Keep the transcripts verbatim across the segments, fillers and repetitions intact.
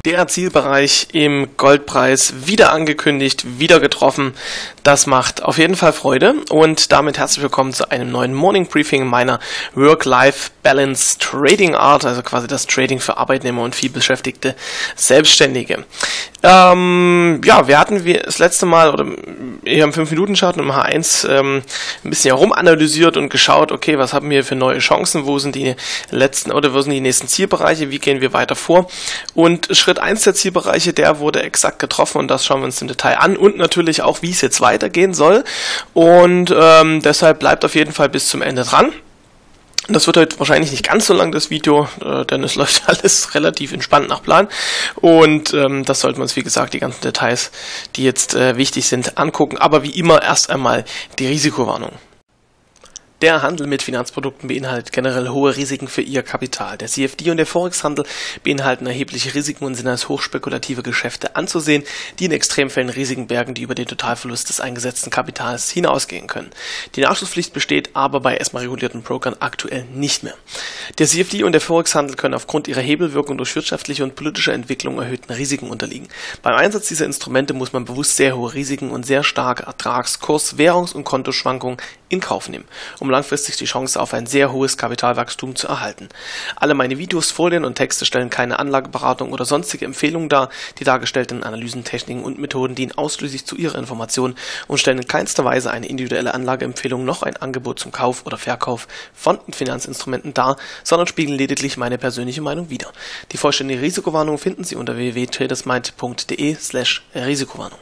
Der Zielbereich im Goldpreis wieder angekündigt, wieder getroffen. Das macht auf jeden Fall Freude und damit herzlich willkommen zu einem neuen Morning Briefing meiner Work-Life-Balance Trading Art, also quasi das Trading für Arbeitnehmer und vielbeschäftigte Selbstständige. Ähm, ja, wir hatten wir das letzte Mal oder eher im fünf Minuten Chart im H eins ähm, ein bisschen herumanalysiert und geschaut, okay, was haben wir für neue Chancen, wo sind die letzten oder wo sind die nächsten Zielbereiche, wie gehen wir weiter vor? Und Schritt eins der Zielbereiche, der wurde exakt getroffen und das schauen wir uns im Detail an und natürlich auch, wie es jetzt weitergehen soll. Und ähm, deshalb bleibt auf jeden Fall bis zum Ende dran. Das wird heute wahrscheinlich nicht ganz so lang, das Video, äh, denn es läuft alles relativ entspannt nach Plan. Und ähm, das sollten wir uns, wie gesagt, die ganzen Details, die jetzt äh, wichtig sind, angucken. Aber wie immer erst einmal die Risikowarnung. Der Handel mit Finanzprodukten beinhaltet generell hohe Risiken für Ihr Kapital. Der C F D und der Forex-Handel beinhalten erhebliche Risiken und sind als hochspekulative Geschäfte anzusehen, die in Extremfällen Risiken bergen, die über den Totalverlust des eingesetzten Kapitals hinausgehen können. Die Nachschusspflicht besteht aber bei erstmal regulierten Brokern aktuell nicht mehr. Der C F D und der Forex-Handel können aufgrund ihrer Hebelwirkung durch wirtschaftliche und politische Entwicklung erhöhten Risiken unterliegen. Beim Einsatz dieser Instrumente muss man bewusst sehr hohe Risiken und sehr starke Ertrags-, Kurs-, Währungs- und Kontoschwankungen in Kauf nehmen, um langfristig die Chance auf ein sehr hohes Kapitalwachstum zu erhalten. Alle meine Videos, Folien und Texte stellen keine Anlageberatung oder sonstige Empfehlungen dar. Die dargestellten Analysen, Techniken und Methoden dienen ausschließlich zu Ihrer Information und stellen in keinster Weise eine individuelle Anlageempfehlung noch ein Angebot zum Kauf oder Verkauf von Finanzinstrumenten dar, sondern spiegeln lediglich meine persönliche Meinung wider. Die vollständige Risikowarnung finden Sie unter w w w punkt tradersmind punkt d e slash Risikowarnung.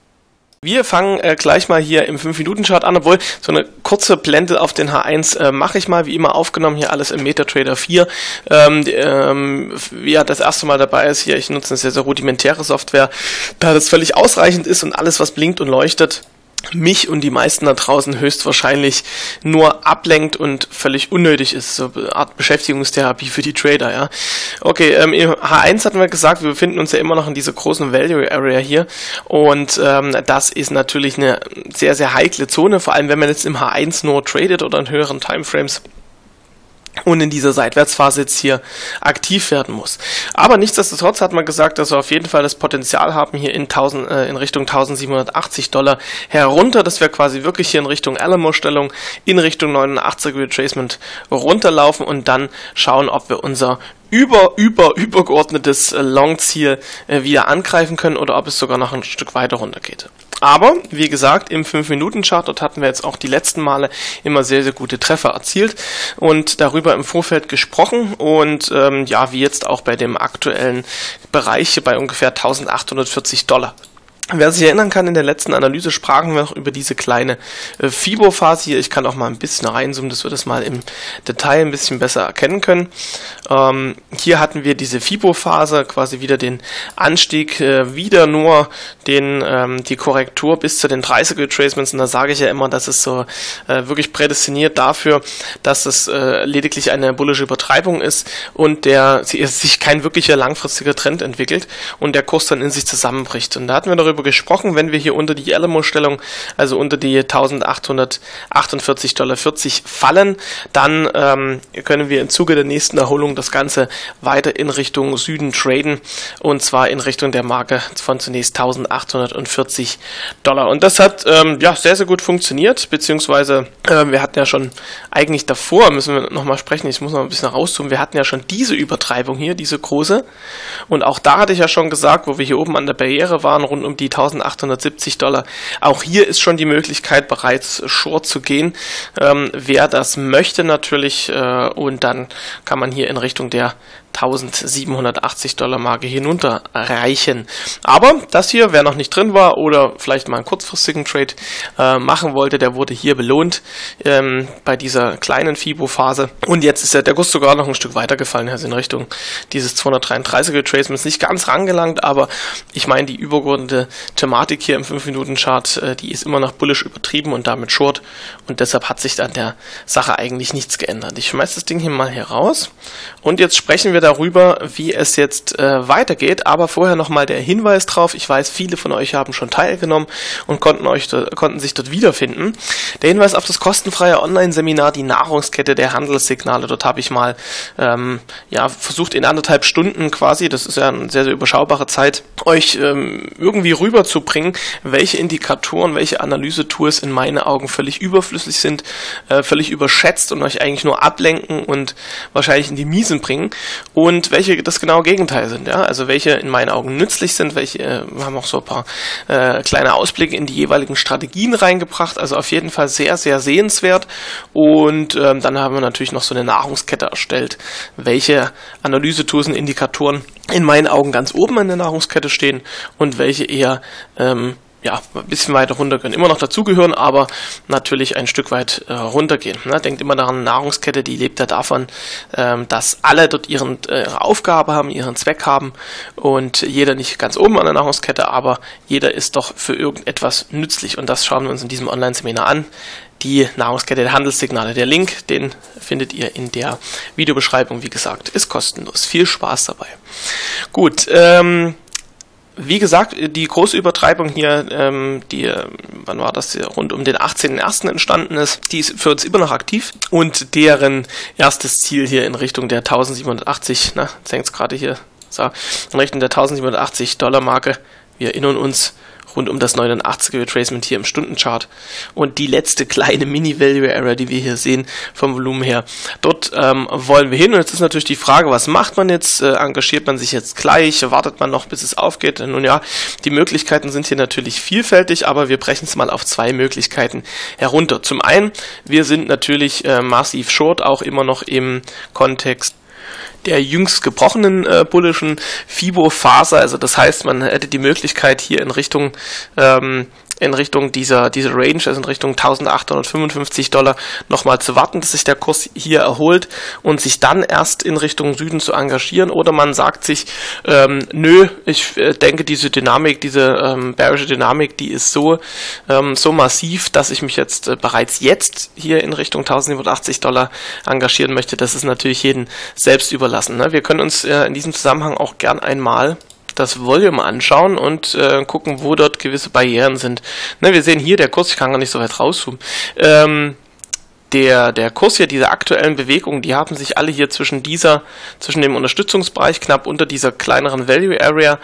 Wir fangen äh, gleich mal hier im fünf Minuten Chart an, obwohl so eine kurze Blende auf den H eins äh, mache ich mal, wie immer aufgenommen, hier alles im MetaTrader vier. Ähm, ähm, ja, das erste Mal dabei ist hier, ich nutze eine sehr, sehr rudimentäre Software, da das völlig ausreichend ist und alles, was blinkt und leuchtet, mich und die meisten da draußen höchstwahrscheinlich nur ablenkt und völlig unnötig ist, so eine Art Beschäftigungstherapie für die Trader, ja. Okay, ähm, im H eins hatten wir gesagt, wir befinden uns ja immer noch in dieser großen Value Area hier und ähm, das ist natürlich eine sehr, sehr heikle Zone, vor allem wenn man jetzt im H eins nur tradet oder in höheren Timeframes und in dieser Seitwärtsphase jetzt hier aktiv werden muss. Aber nichtsdestotrotz hat man gesagt, dass wir auf jeden Fall das Potenzial haben, hier in, tausend, äh, in Richtung eintausendsiebenhundertachtzig Dollar herunter, dass wir quasi wirklich hier in Richtung Alamo-Stellung, in Richtung neunundachtziger Retracement runterlaufen und dann schauen, ob wir unser über, über, übergeordnetes äh, Long-Ziel äh, wieder angreifen können oder ob es sogar noch ein Stück weiter runter geht. Aber, wie gesagt, im fünf Minuten Chart, dort hatten wir jetzt auch die letzten Male immer sehr, sehr gute Treffer erzielt und darüber im Vorfeld gesprochen und ähm, ja, wie jetzt auch bei dem aktuellen Bereich bei ungefähr eintausendachthundertvierzig Dollar. Wer sich erinnern kann, in der letzten Analyse sprachen wir noch über diese kleine äh, Fibo-Phase hier. Ich kann auch mal ein bisschen reinzoomen, dass wir das mal im Detail ein bisschen besser erkennen können. Ähm, hier hatten wir diese Fibo-Phase, quasi wieder den Anstieg, äh, wieder nur den ähm, die Korrektur bis zu den dreißiger Retracements. Und da sage ich ja immer, dass es so äh, wirklich prädestiniert dafür, dass es äh, lediglich eine bullische Übertreibung ist und der sich kein wirklicher langfristiger Trend entwickelt und der Kurs dann in sich zusammenbricht. Und da hatten wir darüber gesprochen, wenn wir hier unter die Alamo-Stellung, also unter die eintausendachthundertachtundvierzig Komma vierzig Dollar fallen, dann ähm, können wir im Zuge der nächsten Erholung das Ganze weiter in Richtung Süden traden und zwar in Richtung der Marke von zunächst eintausendachthundertvierzig Dollar. Und das hat ähm, ja sehr, sehr gut funktioniert, beziehungsweise äh, wir hatten ja schon eigentlich davor, müssen wir nochmal sprechen, ich muss noch ein bisschen rauszoomen, wir hatten ja schon diese Übertreibung hier, diese große und auch da hatte ich ja schon gesagt, wo wir hier oben an der Barriere waren, rund um die eintausendachthundertsiebzig Dollar. Auch hier ist schon die Möglichkeit, bereits short zu gehen, ähm, wer das möchte natürlich, äh, und dann kann man hier in Richtung der eintausendsiebenhundertachtzig Dollar Marke hinunter reichen. Aber das hier, wer noch nicht drin war oder vielleicht mal einen kurzfristigen Trade äh, machen wollte, der wurde hier belohnt ähm, bei dieser kleinen Fibo-Phase. Und jetzt ist ja der Kurs sogar noch ein Stück weiter gefallen, also in Richtung dieses zweihundertdreiunddreißiger Retracements, nicht ganz rangelangt, aber ich meine, die übergeordnete Thematik hier im fünf Minuten Chart, äh, die ist immer noch bullish übertrieben und damit short und deshalb hat sich an der Sache eigentlich nichts geändert. Ich schmeiße das Ding hier mal hier raus und jetzt sprechen wir darüber, wie es jetzt äh, weitergeht, aber vorher nochmal der Hinweis drauf. Ich weiß, viele von euch haben schon teilgenommen und konnten, euch, konnten sich dort wiederfinden. Der Hinweis auf das kostenfreie Online-Seminar, die Nahrungskette der Handelssignale. Dort habe ich mal ähm, ja, versucht, in anderthalb Stunden quasi, das ist ja eine sehr, sehr überschaubare Zeit, euch ähm, irgendwie rüberzubringen, welche Indikatoren, welche Analyse-Tools in meinen Augen völlig überflüssig sind, äh, völlig überschätzt und euch eigentlich nur ablenken und wahrscheinlich in die Miesen bringen, und welche das genaue Gegenteil sind, ja, also welche in meinen Augen nützlich sind, welche, äh, wir haben auch so ein paar äh, kleine Ausblicke in die jeweiligen Strategien reingebracht, also auf jeden Fall sehr, sehr sehenswert. Und ähm, dann haben wir natürlich noch so eine Nahrungskette erstellt, welche Analyse-Tools und Indikatoren in meinen Augen ganz oben in der Nahrungskette stehen und welche eher ähm, ja, ein bisschen weiter runter können. Immer noch dazugehören, aber natürlich ein Stück weit äh, runtergehen. Ne? Denkt immer daran, Nahrungskette, die lebt ja davon, ähm, dass alle dort ihren, äh, ihre Aufgabe haben, ihren Zweck haben und jeder nicht ganz oben an der Nahrungskette, aber jeder ist doch für irgendetwas nützlich, und das schauen wir uns in diesem Online-Seminar an. Die Nahrungskette der Handelssignale. Der Link, den findet ihr in der Videobeschreibung. Wie gesagt, ist kostenlos. Viel Spaß dabei. Gut, ähm, wie gesagt, die große Übertreibung hier, ähm, die, wann war das, rund um den achtzehnten ersten entstanden ist, die ist für uns immer noch aktiv, und deren erstes Ziel hier in Richtung der eintausendsiebenhundertachtzig, na, jetzt hängt es gerade hier, so, in Richtung der eintausendsiebenhundertachtzig Dollar Marke, wir erinnern uns, rund um das neunundachtziger Retracement hier im Stundenchart, und die letzte kleine Mini-Value-Area, die wir hier sehen, vom Volumen her, dort ähm, wollen wir hin. Und jetzt ist natürlich die Frage, was macht man jetzt? Äh, engagiert man sich jetzt gleich? Wartet man noch, bis es aufgeht? Nun ja, die Möglichkeiten sind hier natürlich vielfältig, aber wir brechen es mal auf zwei Möglichkeiten herunter. Zum einen, wir sind natürlich äh, massiv short, auch immer noch im Kontext der jüngst gebrochenen äh, bullischen Fibo-Phase, also das heißt, man hätte die Möglichkeit hier in Richtung ähm, in Richtung dieser, dieser Range, also in Richtung eintausendachthundertfünfundfünfzig Dollar, nochmal zu warten, dass sich der Kurs hier erholt und sich dann erst in Richtung Süden zu engagieren, oder man sagt sich, ähm, nö, ich äh, denke, diese Dynamik, diese ähm, bearische Dynamik, die ist so, ähm, so massiv, dass ich mich jetzt äh, bereits jetzt hier in Richtung eintausendsiebenhundertachtzig Dollar engagieren möchte. Das ist natürlich jedem selbst überlassen. Ne? Wir können uns äh, in diesem Zusammenhang auch gern einmal das Volume anschauen und äh, gucken, wo dort gewisse Barrieren sind. Ne, wir sehen hier, der Kurs, ich kann gar nicht so weit rauszoomen, ähm, der, der Kurs hier, diese aktuellen Bewegungen, die haben sich alle hier zwischen dieser, zwischen dem Unterstützungsbereich, knapp unter dieser kleineren Value Area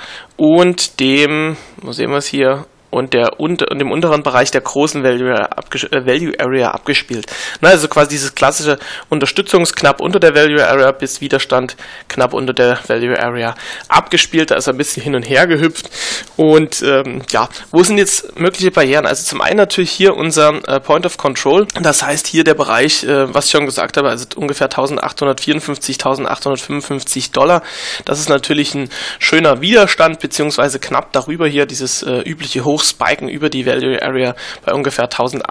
und dem, wo sehen wir es hier, und der und, und dem unteren Bereich der großen Value Area, abges äh, Value Area abgespielt. Na, also quasi dieses klassische Unterstützungs knapp unter der Value Area bis Widerstand knapp unter der Value Area abgespielt. Da ist ein bisschen hin und her gehüpft. Und ähm, ja, wo sind jetzt mögliche Barrieren? Also zum einen natürlich hier unser äh, Point of Control. Das heißt hier der Bereich, äh, was ich schon gesagt habe, also ungefähr eintausendachthundertvierundfünfzig, eintausendachthundertfünfundfünfzig Dollar. Das ist natürlich ein schöner Widerstand, beziehungsweise knapp darüber hier dieses äh, übliche Hoch spiken über die Value Area bei ungefähr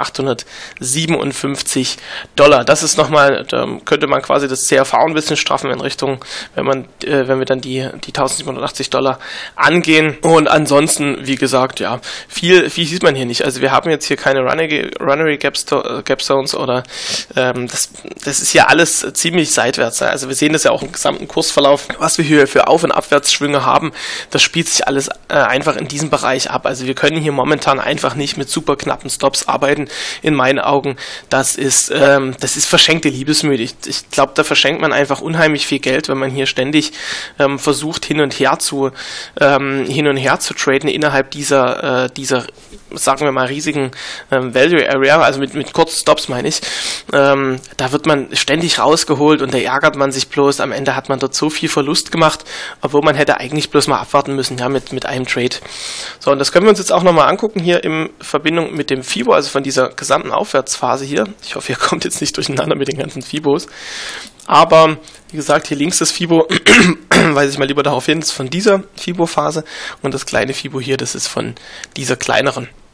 eintausendachthundertsiebenundfünfzig Dollar. Das ist nochmal, da könnte man quasi das C R V ein bisschen straffen in Richtung, wenn man, äh, wenn wir dann die, die eintausendsiebenhundertachtzig Dollar angehen. Und ansonsten, wie gesagt, ja, viel, viel sieht man hier nicht. Also wir haben jetzt hier keine Runaway, Runaway Gap, Gap Zones oder ähm, das, das ist hier alles ziemlich seitwärts. Ne? Also wir sehen das ja auch im gesamten Kursverlauf, was wir hier für Auf- und Abwärtsschwünge haben. Das spielt sich alles äh, einfach in diesem Bereich ab. Also wir können hier momentan einfach nicht mit super knappen Stops arbeiten, in meinen Augen. Das ist, ähm, das ist verschenkte Liebesmüde. Ich, ich glaube, da verschenkt man einfach unheimlich viel Geld, wenn man hier ständig ähm, versucht, hin und her zu ähm, hin und her zu traden innerhalb dieser, äh, dieser, sagen wir mal, riesigen ähm, Value Area, also mit, mit kurzen Stops meine ich. Ähm, da wird man ständig rausgeholt und da ärgert man sich bloß. Am Ende hat man dort so viel Verlust gemacht, obwohl man hätte eigentlich bloß mal abwarten müssen, ja, mit, mit einem Trade. So, und das können wir uns jetzt auch nochmal angucken hier in Verbindung mit dem Fibo, also von dieser gesamten Aufwärtsphase hier. Ich hoffe, ihr kommt jetzt nicht durcheinander mit den ganzen Fibos. Aber, wie gesagt, hier links das Fibo, weise ich mal lieber darauf hin, ist von dieser Fibo-Phase und das kleine Fibo hier, das ist von dieser kleineren.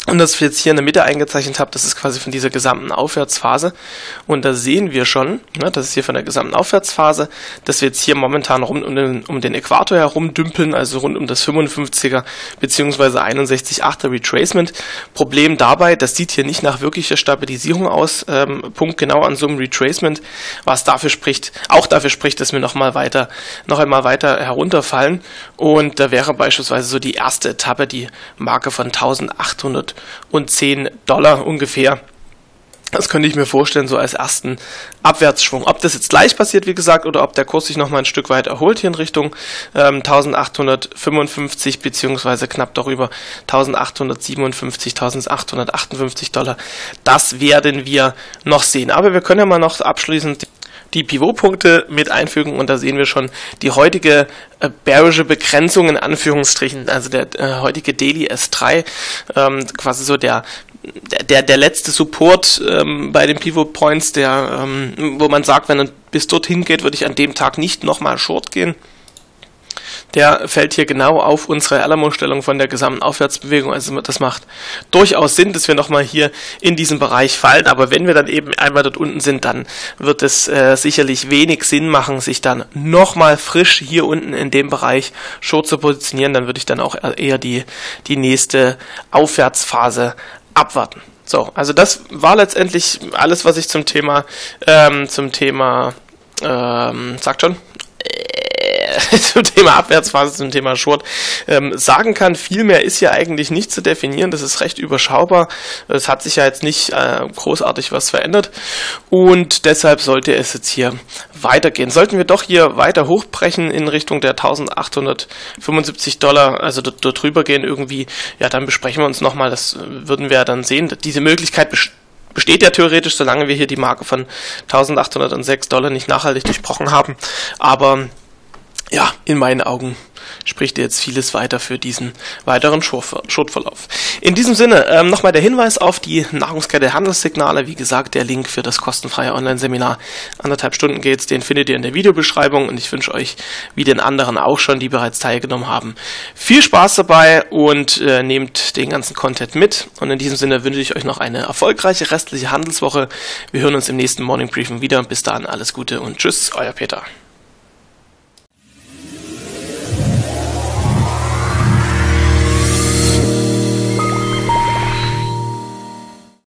Und das ich jetzt hier in der Mitte eingezeichnet habe, das ist quasi von dieser gesamten Aufwärtsphase. Und da sehen wir schon, ne, das ist hier von der gesamten Aufwärtsphase, dass wir jetzt hier momentan rund um den, um den Äquator herum dümpeln, also rund um das fünfundfünfziger bzw. einundsechzig Komma achter Retracement. Problem dabei, das sieht hier nicht nach wirklicher Stabilisierung aus, ähm, punktgenau an so einem Retracement, was dafür spricht, auch dafür spricht, dass wir noch mal weiter, noch einmal weiter herunterfallen. Und da wäre beispielsweise so die erste Etappe, die Marke von eintausendachthundertzehn Dollar ungefähr. Das könnte ich mir vorstellen, so als ersten Abwärtsschwung. Ob das jetzt gleich passiert, wie gesagt, oder ob der Kurs sich nochmal ein Stück weit erholt hier in Richtung ähm, eintausendachthundertfünfundfünfzig beziehungsweise knapp darüber eintausendachthundertsiebenundfünfzig, eintausendachthundertachtundfünfzig Dollar, das werden wir noch sehen. Aber wir können ja mal noch abschließend die Pivotpunkte mit einfügen und da sehen wir schon die heutige äh, bearische Begrenzung in Anführungsstrichen, also der äh, heutige Daily S drei, ähm, quasi so der der der letzte Support ähm, bei den Pivot Points, der ähm, wo man sagt, wenn er bis dorthin geht, würde ich an dem Tag nicht nochmal short gehen. Der fällt hier genau auf unsere Alamo-Stellung von der gesamten Aufwärtsbewegung. Also das macht durchaus Sinn, dass wir nochmal hier in diesem Bereich fallen. Aber wenn wir dann eben einmal dort unten sind, dann wird es äh, sicherlich wenig Sinn machen, sich dann nochmal frisch hier unten in dem Bereich short zu positionieren. Dann würde ich dann auch eher die, die nächste Aufwärtsphase abwarten. So, also das war letztendlich alles, was ich zum Thema, ähm, zum Thema, ähm, sagt schon, zum Thema Abwärtsphase, zum Thema Short ähm, sagen kann. Viel mehr ist ja eigentlich nicht zu definieren, das ist recht überschaubar, es hat sich ja jetzt nicht äh, großartig was verändert und deshalb sollte es jetzt hier weitergehen. Sollten wir doch hier weiter hochbrechen in Richtung der eintausendachthundertfünfundsiebzig Dollar, also dort, dort drüber gehen irgendwie, ja, dann besprechen wir uns nochmal, das würden wir dann sehen. Diese Möglichkeit besteht Besteht ja theoretisch, solange wir hier die Marke von eintausendachthundertsechs Dollar nicht nachhaltig durchbrochen haben. Aber ja, in meinen Augen spricht jetzt vieles weiter für diesen weiteren Shortverlauf. In diesem Sinne ähm, nochmal der Hinweis auf die Nahrungskette Handelssignale. Wie gesagt, der Link für das kostenfreie Online-Seminar, anderthalb Stunden geht's, den findet ihr in der Videobeschreibung und ich wünsche euch, wie den anderen auch schon, die bereits teilgenommen haben, viel Spaß dabei und äh, nehmt den ganzen Content mit. Und in diesem Sinne wünsche ich euch noch eine erfolgreiche restliche Handelswoche. Wir hören uns im nächsten Morning Briefing wieder. Bis dahin alles Gute und tschüss, euer Peter.